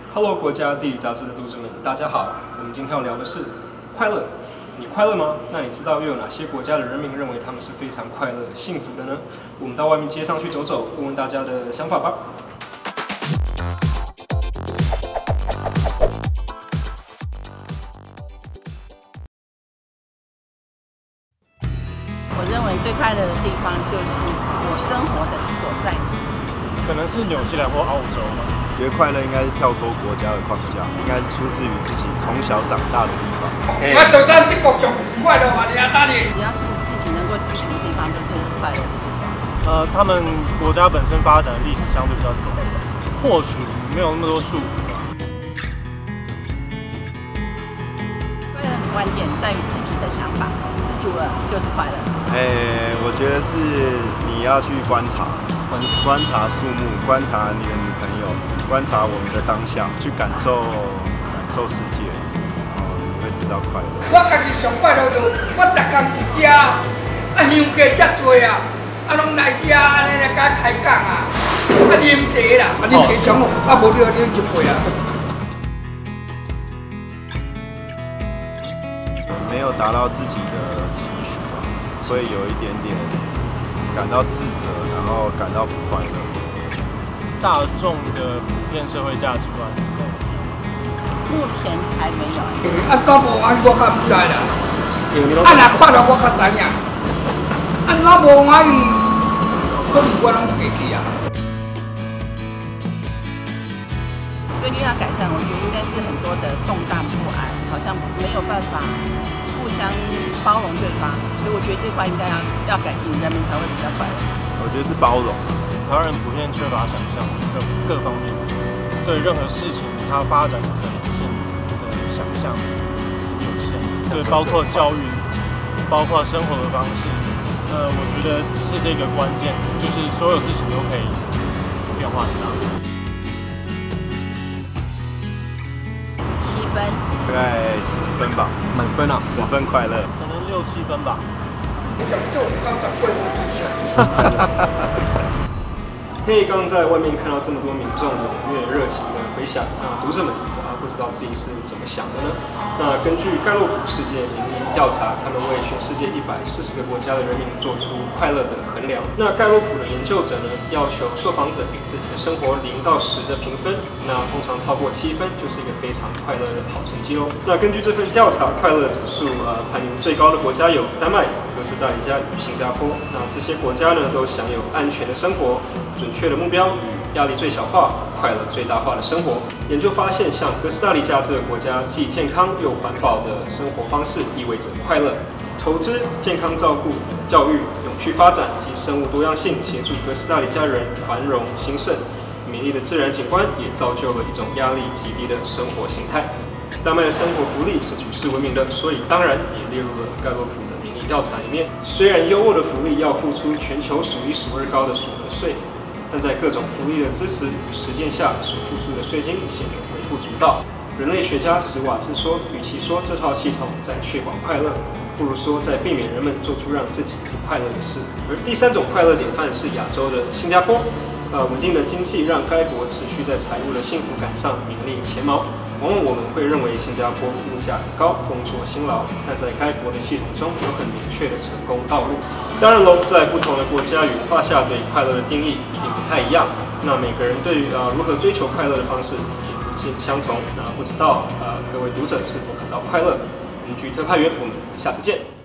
Hello， 国家地理杂志的读者们，大家好。我们今天要聊的是快乐。你快乐吗？那你知道又有哪些国家的人民认为他们是非常快乐、幸福的呢？我们到外面街上去走走，问问大家的想法吧。 我认为最快乐的地方就是我生活的所在地。 可能是纽西兰或澳洲吧。 觉得快乐应该是跳脱国家的框架，应该是出自于自己从小长大的地方。 我做咱这国上快乐啊！你啊，大你。 只要是自己能够知足的地方，都是很快乐的地方。 他们国家本身发展的历史相对比较短，或许没有那么多束缚吧。 快乐的关键在于自己的想法，知足了就是快乐。 我觉得是你要去观察树木，观察你的女朋友，观察我们的当下，去感受世界，然后你会知道快乐。 我家己上快乐就我逐工伫遮，香鸡遮多啊，拢来遮安尼来甲开讲啊，啉茶啦，啉茶上好，无你啉一杯啊。 没有达到自己的期许吧，会有一点点感到自责，然后感到不快乐。 大众的普遍社会价值观够？ 目前还没有。 到无安我较唔知啦。若看到我较知影。怎无安伊，可能我拢过去啊。 最近要改善，我觉得应该是很多的动荡不安，好像没有办法互相包容对方，所以我觉得这块应该要改进，人民才会比较快乐。 我觉得是包容。 台湾人普遍缺乏想象，各方面对任何事情它发展的可能性的想象有限。对，包括教育，包括生活的方式。我觉得是这个关键，就是所有事情都可以变化很大。 7分， 大概10分吧。 满分啊 ，10分快乐。 可能6、7分吧。 讲究98分以上。 嘿，刚刚在外面看到这么多民众踊跃热情的回响，那读者们不知道自己是怎么想的呢？那根据盖洛普世界民意调查，他们为全世界140个国家的人民做出快乐的衡量。那盖洛普的研究者呢，要求受访者给自己的生活0到10的评分，那通常超过7分就是一个非常快乐的好成绩喽。那根据这份调查，快乐指数排名最高的国家有丹麦、哥斯达黎加与新加坡。那这些国家呢，都享有安全的生活、准确的目标与压力最小化、快乐最大化的生活。研究发现，像哥斯达黎加这个国家，既健康又环保的生活方式意味着快乐。投资、健康照顾、教育、永续发展及生物多样性，协助哥斯达黎加人繁荣兴盛。美丽的自然景观也造就了一种压力极低的生活形态。丹麦的生活福利是举世闻名的，所以当然也列入了盖洛普的民意调查里面。虽然优渥的福利要付出全球数1数2高的所得税，但在各种福利的支持与实践下，所付出的税金显得微不足道。人类学家史瓦兹说，与其说这套系统在确保快乐，不如说在避免人们做出让自己不快乐的事。而第3种快乐典范是亚洲的新加坡。稳定的经济让该国持续在财务的幸福感上名列前茅。往往我们会认为新加坡物价很高，工作辛劳，但在该国的系统中有很明确的成功道路。当然喽，在不同的国家与文化下，对快乐的定义一定不太一样。那每个人对于如何追求快乐的方式也不尽相同。那不知道各位读者是否感到快乐？邻居特派员，我们下次见。